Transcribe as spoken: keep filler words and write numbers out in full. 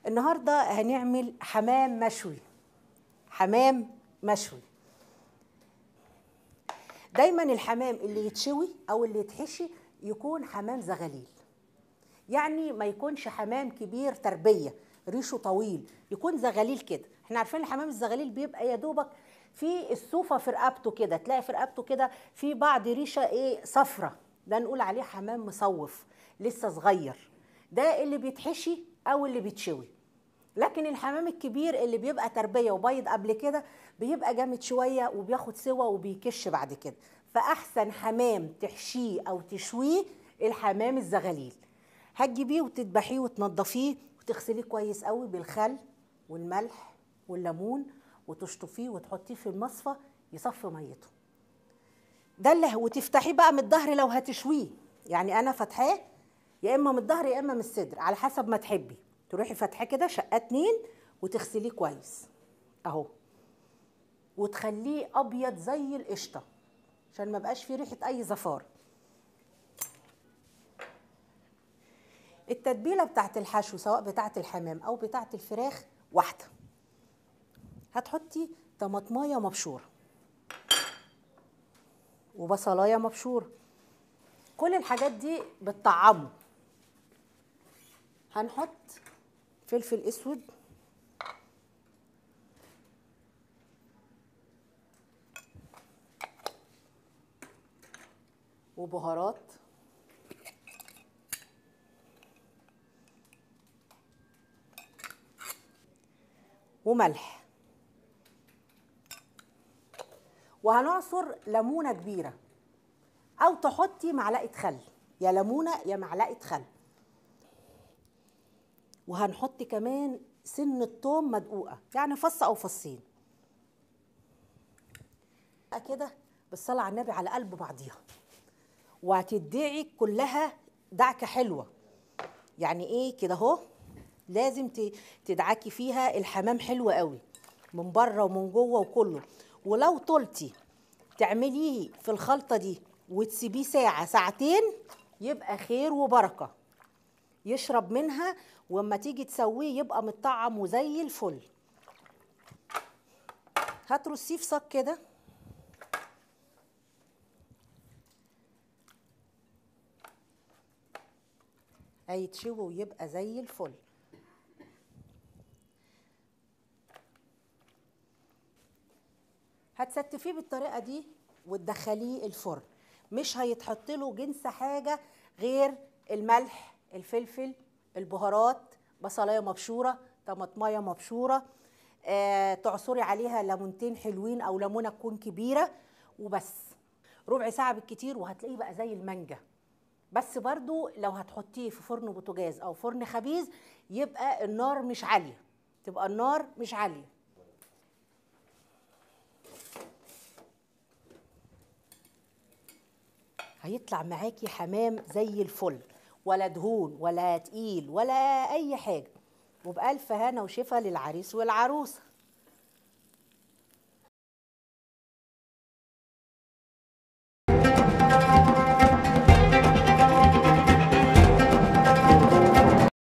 النهارده هنعمل حمام مشوي. حمام مشوي. دايما الحمام اللي يتشوي او اللي يتحشي يكون حمام زغاليل، يعني ما يكونش حمام كبير تربيه ريشه طويل، يكون زغاليل كده. احنا عارفين الحمام الزغاليل بيبقى يا دوبك في الصوفه في رقبته كده، تلاقي في رقبته كده في بعض ريشه ايه صفرة، ده نقول عليه حمام مصوف لسه صغير، ده اللي بيتحشي او اللي بيتشوي. لكن الحمام الكبير اللي بيبقى تربيه وبيض قبل كده بيبقى جامد شويه وبياخد سوا وبيكش بعد كده. فاحسن حمام تحشيه او تشويه الحمام الزغاليل. هتجيبيه وتذبحيه وتنضفيه وتغسليه كويس قوي بالخل والملح والليمون وتشطفيه وتحطيه في المصفى يصفي ميته. ده اللي وتفتحيه بقى من الظهر لو هتشويه، يعني انا فاتحاه يا اما من الظهر يا اما من الصدر على حسب ما تحبي. تروحي فاتحاه كده شقه اتنين وتغسليه كويس اهو، وتخليه ابيض زي القشطه عشان ما بقاش فيه ريحه اي زفار. التتبيله بتاعت الحشو سواء بتاعت الحمام او بتاعت الفراخ واحده. هتحطي طماطمايه مبشوره وبصلايه مبشوره، كل الحاجات دي بتطعمه. هنحط فلفل اسود وبهارات وملح، وهنعصر ليمونه كبيره او تحطي معلقه خل، يا ليمونه يا معلقه خل. وهنحط كمان سنه ثوم مدقوقه، يعني فص او فصين كده بالصلاه على النبي على قلب بعضيها، وهتدعي كلها دعكه حلوه. يعني ايه كده اهو، لازم تدعكي فيها الحمام حلو قوي من بره ومن جوه وكله. ولو طلتي تعمليه في الخلطه دي وتسيبيه ساعه ساعتين يبقى خير وبركه، يشرب منها واما تيجي تسويه يبقى متطعم وزي الفل. هترصيه في صاج كده هيتشوي ويبقى زي الفل. هتستفيه بالطريقه دي وتدخليه الفرن، مش هيتحط له جنس حاجه غير الملح الفلفل البهارات بصلايه مبشوره طماطمايه مبشوره، آه تعصري عليها ليمونتين حلوين او ليمونه تكون كبيره وبس. ربع ساعه بالكتير وهتلاقيه بقى زي المانجا. بس برضو لو هتحطيه في فرن بوتاجاز او فرن خبيز يبقى النار مش عاليه، تبقى النار مش عاليه. هيطلع معاكي حمام زي الفل، ولا دهون ولا تقيل ولا اي حاجه، وبألف هنا وشفا للعريس والعروسه.